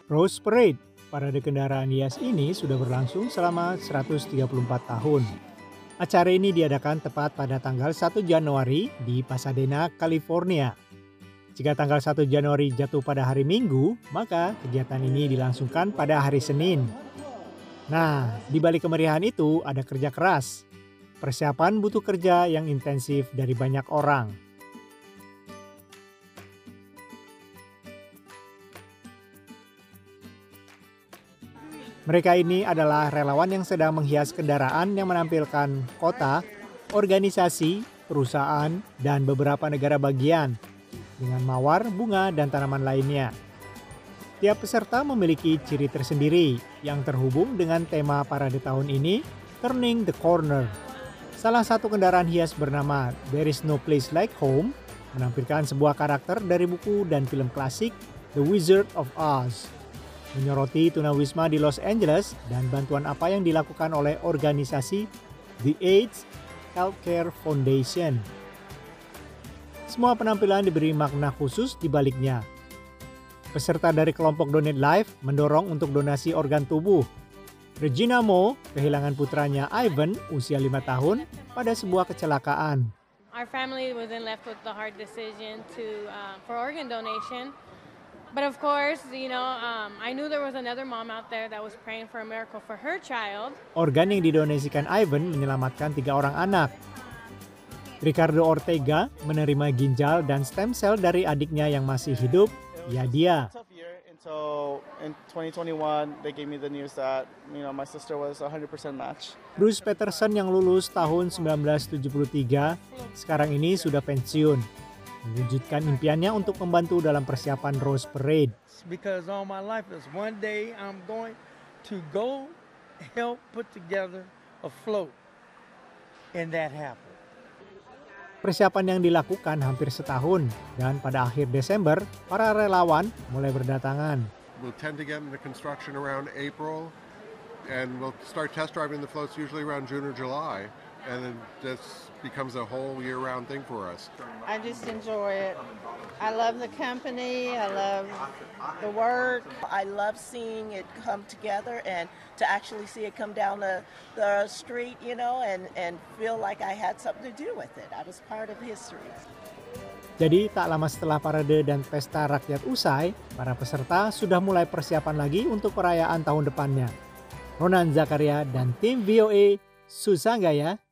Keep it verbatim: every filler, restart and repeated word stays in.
Rose Parade, parade kendaraan hias ini sudah berlangsung selama seratus tiga puluh empat tahun. Acara ini diadakan tepat pada tanggal satu Januari di Pasadena, California. Jika tanggal satu Januari jatuh pada hari Minggu, maka kegiatan ini dilangsungkan pada hari Senin. Nah, di balik kemeriahan itu ada kerja keras. Persiapan butuh kerja yang intensif dari banyak orang. Mereka ini adalah relawan yang sedang menghias kendaraan yang menampilkan kota, organisasi, perusahaan, dan beberapa negara bagian dengan mawar, bunga, dan tanaman lainnya. Tiap peserta memiliki ciri tersendiri yang terhubung dengan tema parade tahun ini, Turning the Corner. Salah satu kendaraan hias bernama There is No Place Like Home menampilkan sebuah karakter dari buku dan film klasik The Wizard of Oz. Menyoroti tunawisma di Los Angeles dan bantuan apa yang dilakukan oleh organisasi The AIDS Healthcare Foundation. Semua penampilan diberi makna khusus di baliknya. Peserta dari kelompok Donate Life mendorong untuk donasi organ tubuh. Regina Mo kehilangan putranya Ivan usia lima tahun pada sebuah kecelakaan. Our family was then left with the hard decision to uh, for organ donation. But of course, you know, um, I knew there was another mom out there that was praying for a miracle for her child. Organ yang didonasikan Ivan menyelamatkan tiga orang anak. Ricardo Ortega menerima ginjal dan stem cell dari adiknya yang masih hidup, Yadia. So in twenty twenty-one, they gave me the news that, you know, my sister was one hundred percent match. Bruce Peterson yang lulus tahun sembilan belas tujuh puluh tiga, sekarang ini sudah pensiun. Mewujudkan impiannya untuk membantu dalam persiapan Rose Parade. Because all my life is one day I'm going to go help put together a float. And that happened. Persiapan yang dilakukan hampir setahun dan pada akhir Desember, para relawan mulai berdatangan. We'll tend to get into construction around April and we'll start test driving the floats usually around June or July. And then this becomes a whole year-round thing for us. I just enjoy it. I love the company. I love the work. I love seeing it come together and to actually see it come down the, the street, you know, and, and feel like I had something to do with it. I was part of history. Jadi tak lama setelah parade dan pesta rakyat usai, para peserta sudah mulai persiapan lagi untuk perayaan tahun depannya. Ronan Zakaria dan tim V O A, Susah nggak ya?